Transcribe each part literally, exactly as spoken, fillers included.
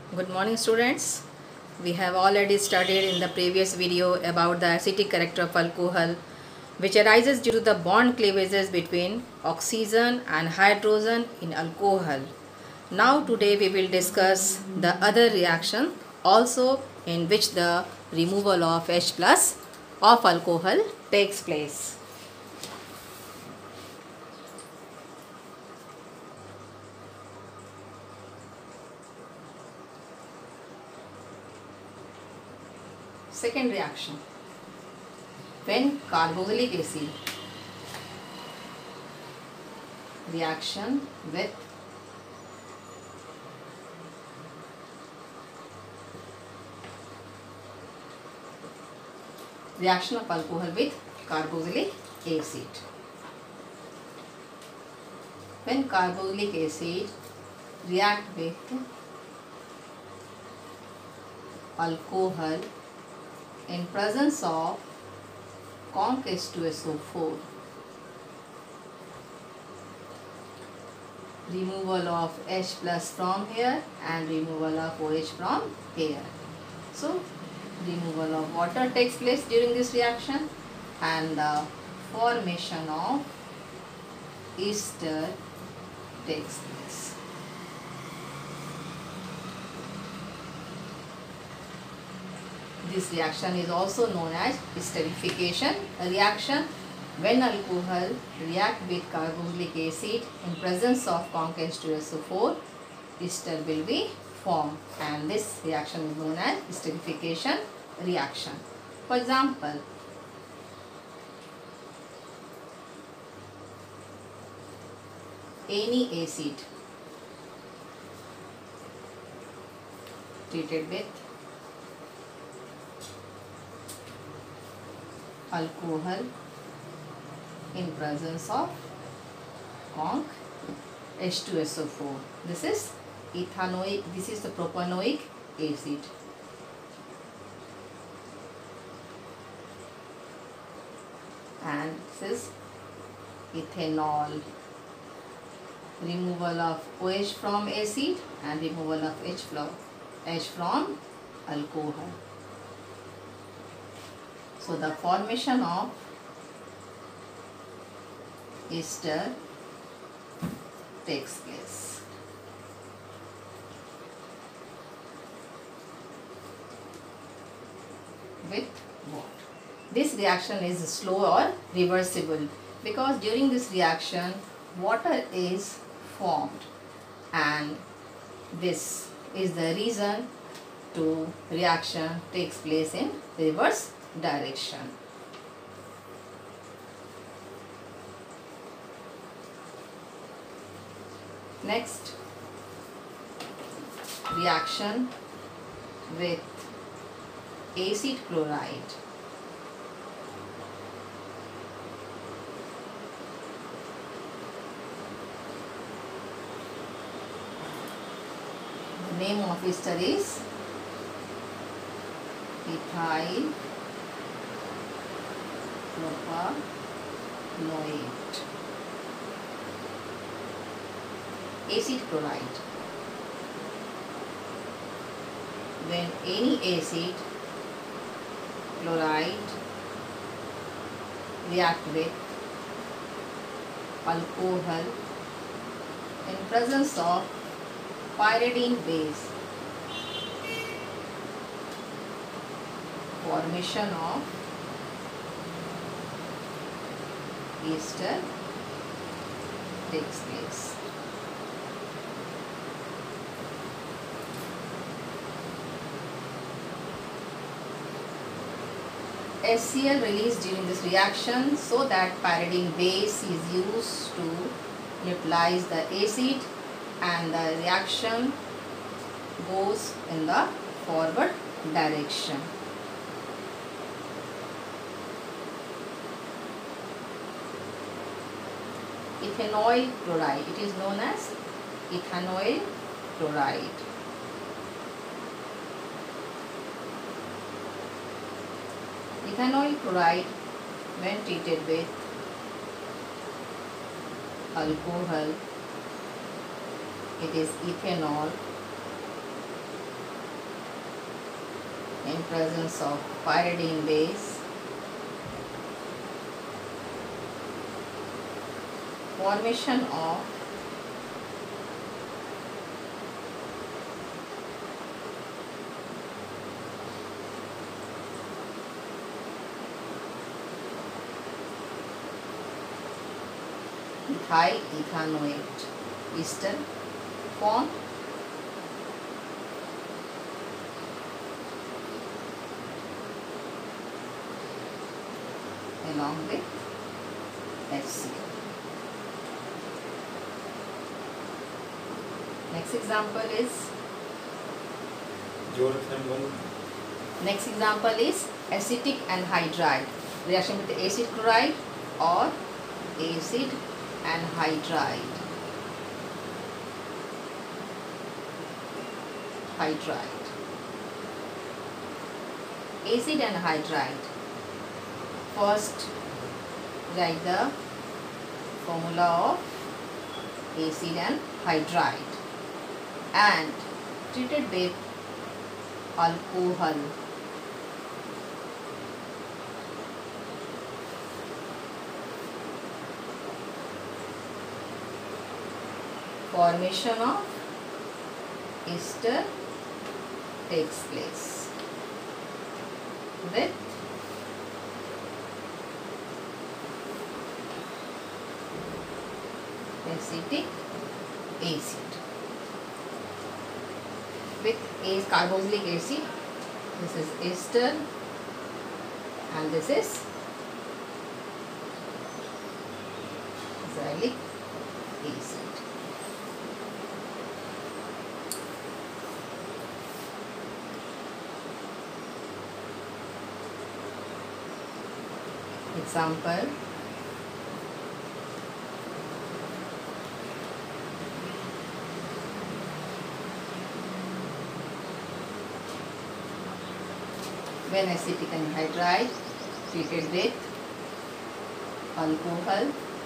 Good morning, students. We have already studied in the previous video about the acidic character of alcohol, which arises due to the bond cleavages between oxygen and hydrogen in alcohol. Now today we will discuss the other reaction also in which the removal of H plus of alcohol takes place. Second reaction, when carboxylic acid reaction with reaction of alcohol with carboxylic acid. When carboxylic acid react with alcohol in presence of conc H two S O four, removal of H plus from here and removal of OH from here. So removal of water takes place during this reaction and the formation of ester takes place. This reaction is also known as esterification reaction. When alcohol react with carboxylic acid in presence of conc H two S O four, ester will be formed, and this reaction is known as esterification reaction. For example, any acid treated with alcohol in presence of conc H two S O four. This is ethanoic, this is the propanoic acid. And this is ethanol. Removal of OH from acid and removal of H from alcohol. So the formation of ester takes place. With what? This reaction is slow or reversible because during this reaction water is formed, and this is the reason to reaction takes place in reverse direction. Next, reaction with acid chloride. The name of ester is ethyl propanoate. Acid chloride. When any acid chloride react with alcohol in presence of pyridine base, formation of ester takes place. HCl released during this reaction so that pyridine base is used to neutralize the acid, and the reaction goes in the forward direction. Ethanoyl chloride. It is known as ethanoyl chloride. Ethanoyl chloride, when treated with alcohol, it is ethanol in presence of pyridine base, formation of ethyl ethanoate ester formed along with HCl. Next example is Next example is acetic anhydride reaction with acid chloride or acid anhydride. Hydride. Acid anhydride. First, write the formula of acid anhydride and treated with alcohol. Formation of ester takes place with acetic acid. With a carboxylic acid, this is ester and this is xylic acid. Example, when acetic anhydride treated with alcohol,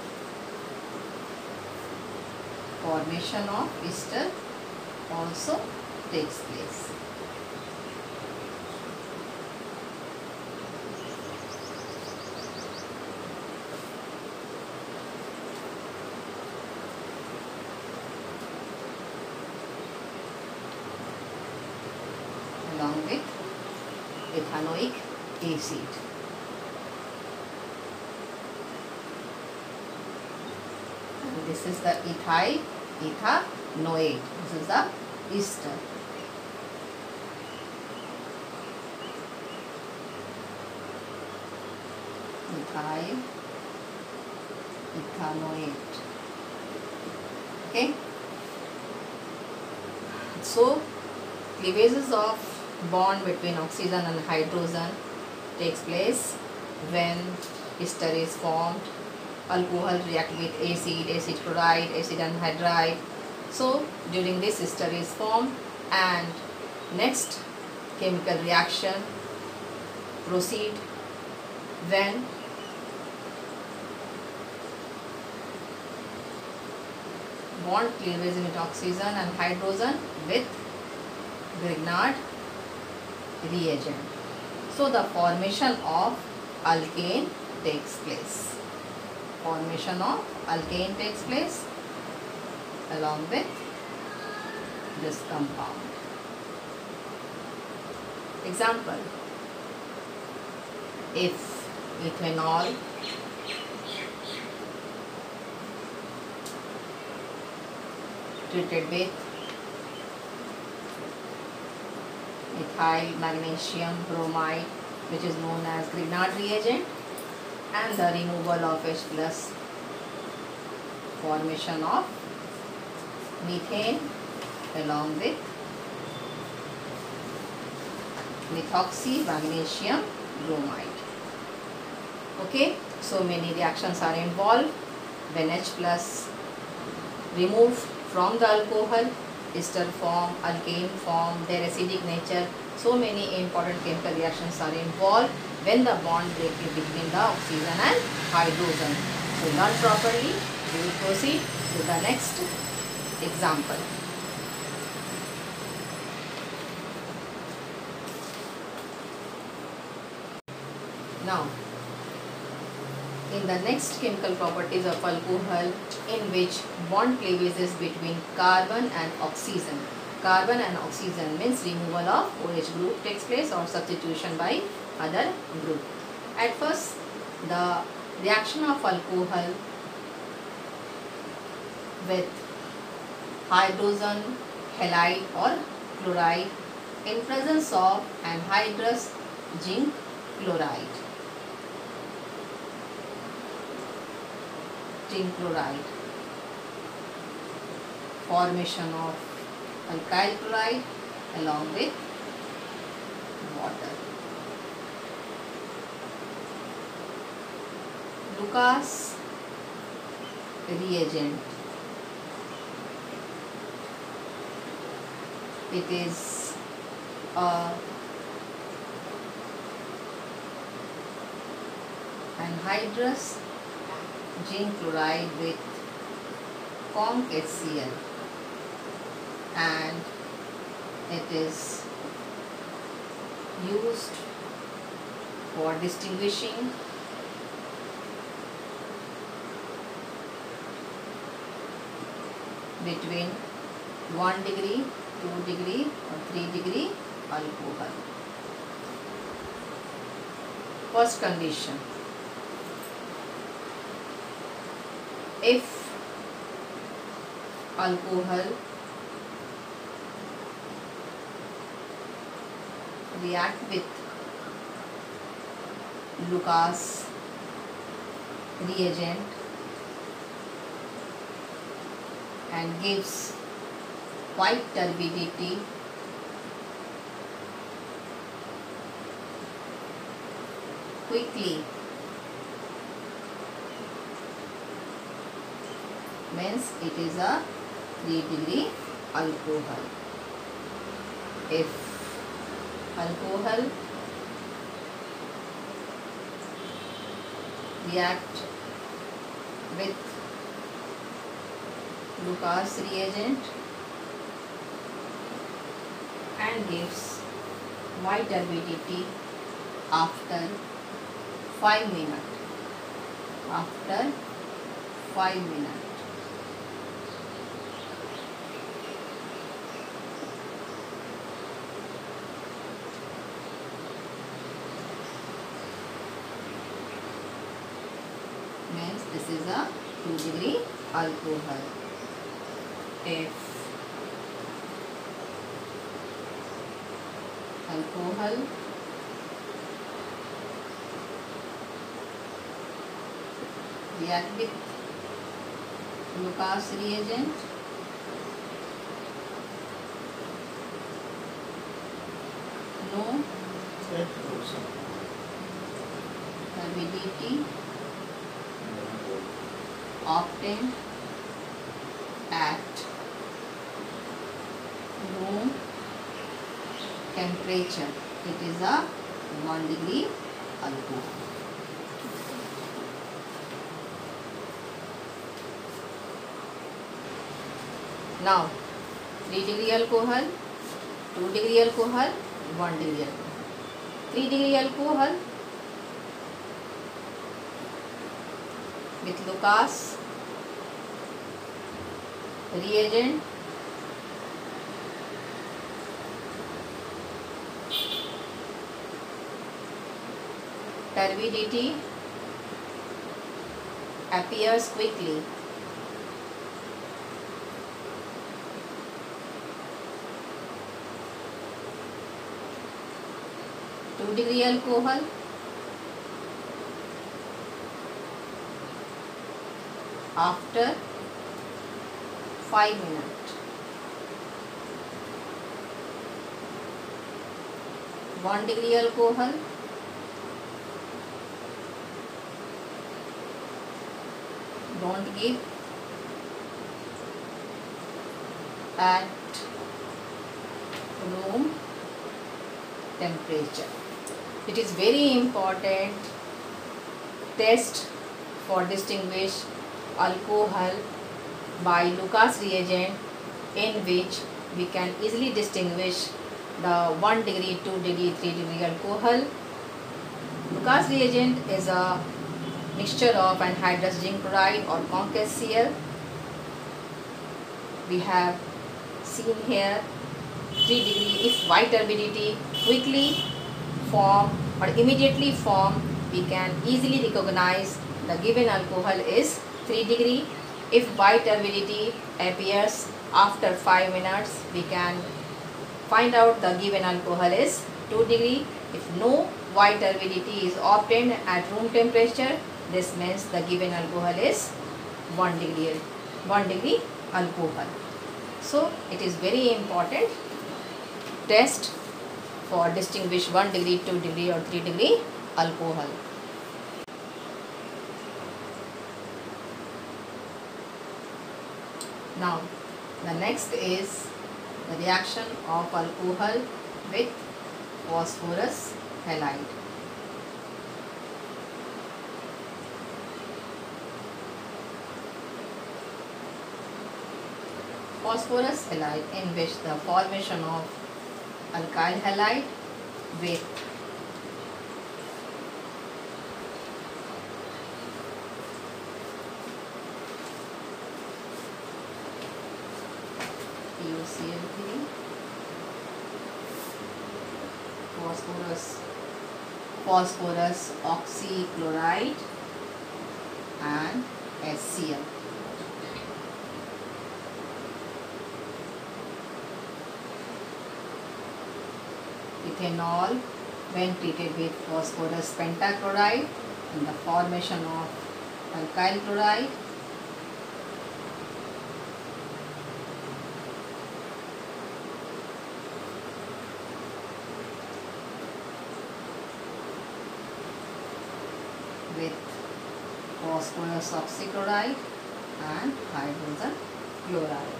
formation of ester also takes place. Along with ethanoic acid. And this is the ethyl ethanoate. This is the ester. Ethyl ethanoate. Okay. So cleavages of bond between oxygen and hydrogen takes place when ester is formed, alcohol react with acid, acid chloride, acid anhydride. So during this ester is formed and next chemical reaction proceed when bond cleavage with oxygen and hydrogen with Grignard reagent. So the formation of alkane takes place. Formation of alkane takes place along with this compound. Example, if ethanol treated with ethyl magnesium bromide, which is known as Grignard reagent, and the removal of H plus, formation of methane along with methoxy magnesium bromide. Okay, so many reactions are involved when H plus removed from the alcohol, ester form, alkane form, their acidic nature. So many important chemical reactions are involved when the bond breaks between the oxygen and hydrogen. So learn properly. We will proceed to the next example. Now, in the next chemical properties of alcohol, in which bond cleavages between carbon and oxygen. Carbon and oxygen means removal of OH group takes place or substitution by other group. At first, the reaction of alcohol with hydrogen halide or chloride in presence of anhydrous zinc chloride. Zinc chloride. Formation of alkyl chloride along with water. Lucas reagent. It is a anhydrous zinc chloride with conc HCl, and it is used for distinguishing between one degree, two degree or three degree alcohol. First condition, if alcohol react with Lucas reagent and gives white turbidity, quickly means it is a three degree alcohol. If alcohol react with Lucas reagent and gives white turbidity after five minutes. After five minutes. Means this is a two degree alcohol. If alcohol react with Lucas reagent no turbidity obtained at room temperature. It is a one degree alcohol. Now, three degree alcohol, two degree alcohol, one degree alcohol. three degree alcohol with Lucas reagent turbidity appears quickly. two degree alcohol after five minutes. one degree alcohol don't give at room temperature. It is very important test for distinguish alcohol by Lucas reagent, in which we can easily distinguish the one degree, two degree, three degree alcohol Lucas reagent is a mixture of anhydrous zinc chloride or concash Cl. We have seen here three degree. If white turbidity quickly form or immediately form, we can easily recognize the given alcohol is three degree. If white turbidity appears after five minutes, we can find out the given alcohol is two degree. If no white turbidity is obtained at room temperature, this means the given alcohol is one degree, one degree alcohol. So it is very important test for distinguish one degree, two degree or three degree alcohol. Now the next is the reaction of alcohol with phosphorus halide. Phosphorus halide, in which the formation of alkyl halide with P O C l three, phosphorus, phosphorus oxychloride and H C l. Ethanol, when treated with phosphorus pentachloride in the formation of alkyl chloride, with phosphorus oxychloride and hydrogen chloride.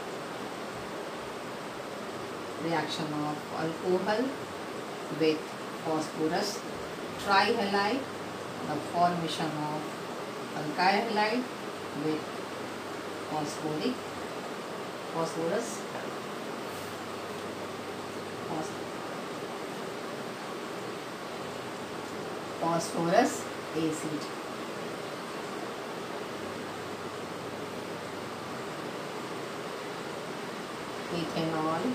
Reaction of alcohol with phosphorus trihalide, the formation of alkyl halide with phosphoric phosphorus phosphorus acid. Ethanol,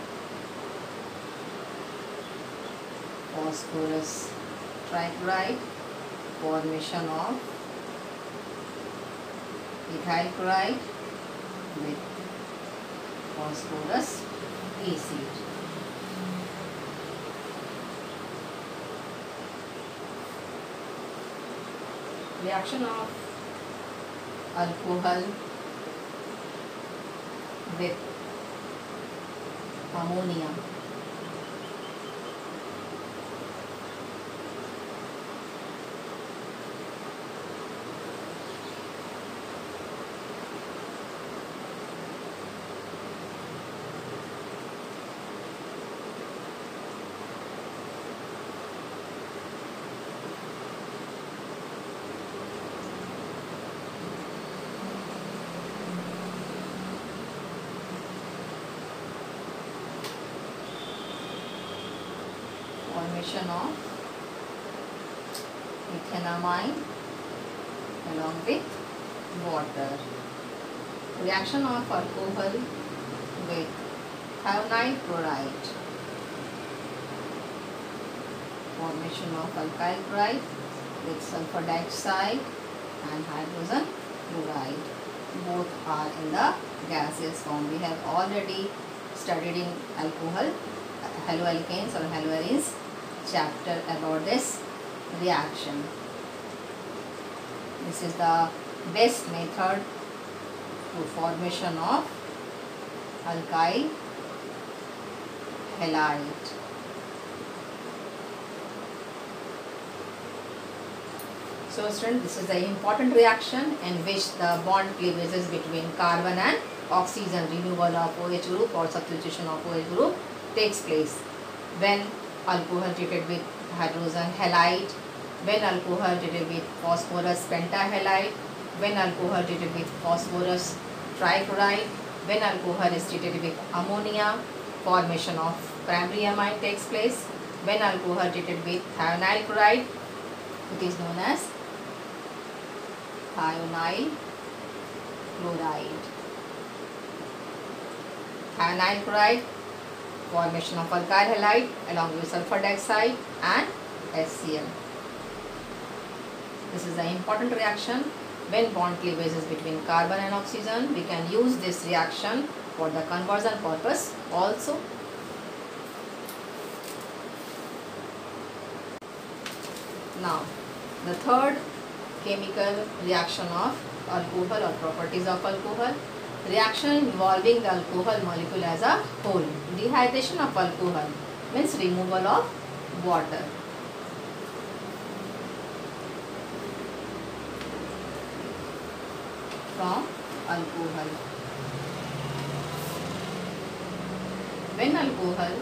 phosphorus trichloride, formation of ethyl chloride with phosphorus acid. Reaction of alcohol with ammonia. Formation of ethanamine along with water. Reaction of alcohol with thionyl chloride. Formation of alkyl chloride with sulfur dioxide and hydrogen chloride. Both are in the gaseous form. We have already studied in alcohol, haloalkanes or haloarenes chapter about this reaction. This is the best method to formation of alkyl halide. So students, this is the important reaction in which the bond cleavages between carbon and oxygen, removal of OH group or substitution of OH group takes place when alcohol treated with hydrogen halide, when alcohol treated with phosphorus pentahalide, when alcohol treated with phosphorus trichloride, when alcohol is treated with ammonia, formation of primary amine takes place, when alcohol treated with thionyl chloride, It is known as thionyl chloride. Thionyl chloride, formation of alkyl halide along with sulfur dioxide and HCl. This is an important reaction. When bond cleavage is between carbon and oxygen, we can use this reaction for the conversion purpose also. Now, the third chemical reaction of alcohol or properties of alcohol. Reaction involving the alcohol molecule as a whole. Dehydration of alcohol means removal of water. From alcohol. When alcohol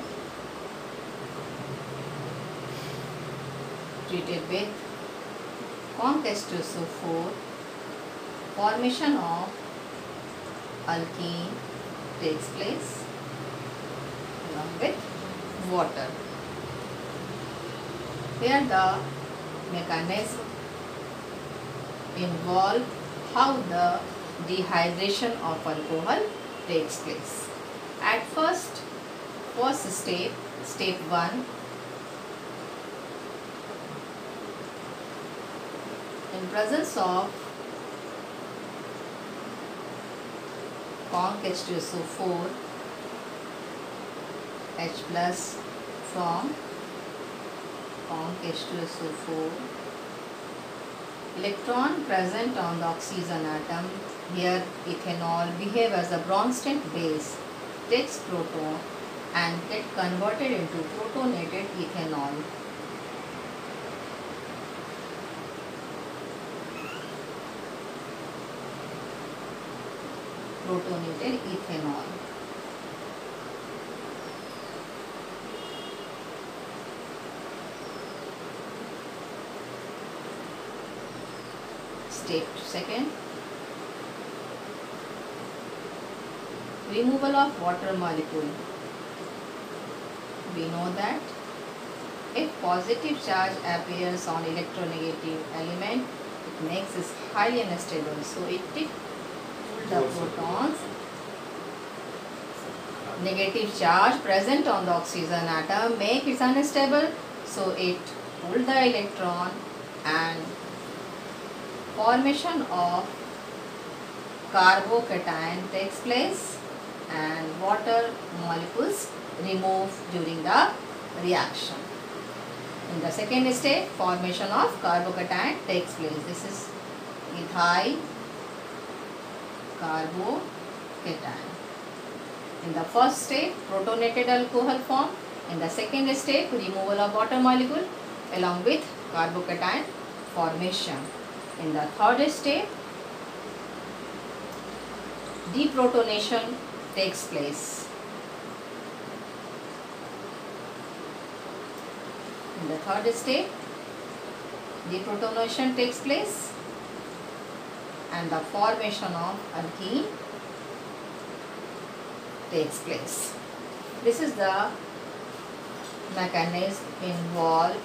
treated with conc H two S O four, formation of alkene takes place along with water. Here the mechanism involved how the dehydration of alcohol takes place. At first, first step, step one, in presence of conc H two S O four, H plus from conc H two S O four, electron present on the oxygen atom, here ethanol behave as a Bronsted base, takes proton and get converted into protonated ethanol. Protonated ethanol. Step second, removal of water molecule. We know that if positive charge appears on electronegative element, it makes it highly unstable. So it takes the protons. Negative charge present on the oxygen atom make it unstable. So it hold the electron and formation of carbocation takes place and water molecules remove during the reaction. In the second step, formation of carbocation takes place. This is ethyl carbocation. In the first step, protonated alcohol form. In the second step, removal of water molecule along with carbocation formation. In the third step, deprotonation takes place. In the third step, deprotonation takes place and the formation of alkene takes place. This is the mechanism involved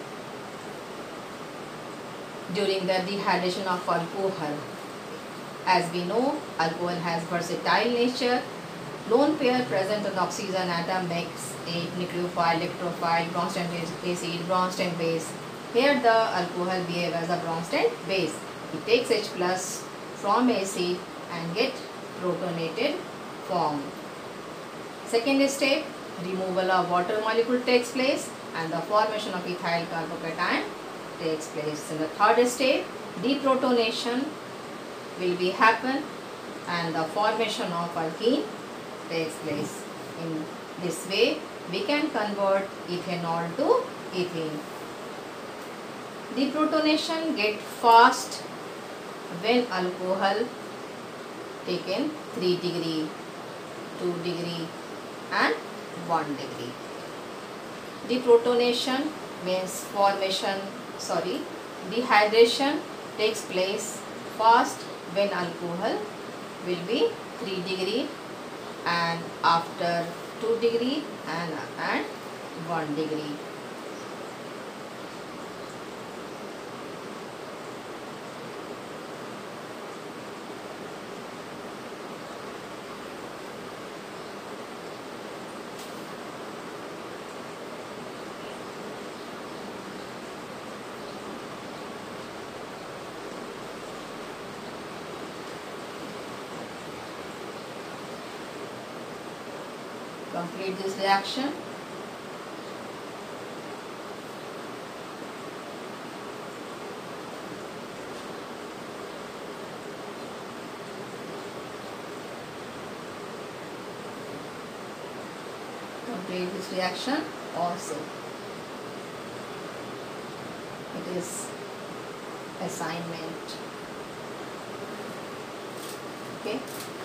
during the dehydration of alcohol. As we know, alcohol has versatile nature. Lone pair present on the oxygen atom makes a nucleophile, electrophile, Bronsted acid, Bronsted base. Here the alcohol behaves as a Bronsted base. It takes H plus from acid and get protonated form. Second step, removal of water molecule takes place and the formation of ethyl carbocation takes place. In the third step, deprotonation will be happen and the formation of alkene takes place. In this way, we can convert ethanol to ethene. Deprotonation get fast when alcohol taken three degree, two degree and one degree. Deprotonation means formation, sorry, dehydration takes place fast when alcohol will be three degree and after two degree and, and one degree. Complete this reaction. Complete this reaction also. It is assignment. Okay.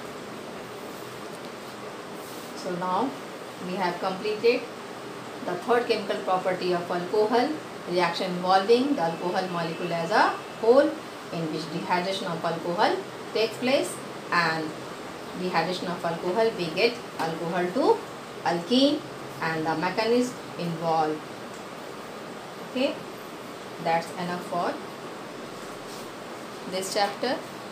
So now we have completed the third chemical property of alcohol, reaction involving the alcohol molecule as a whole, in which dehydration of alcohol takes place, and dehydration of alcohol we get alcohol to alkene and the mechanism involved. Okay, that's enough for this chapter.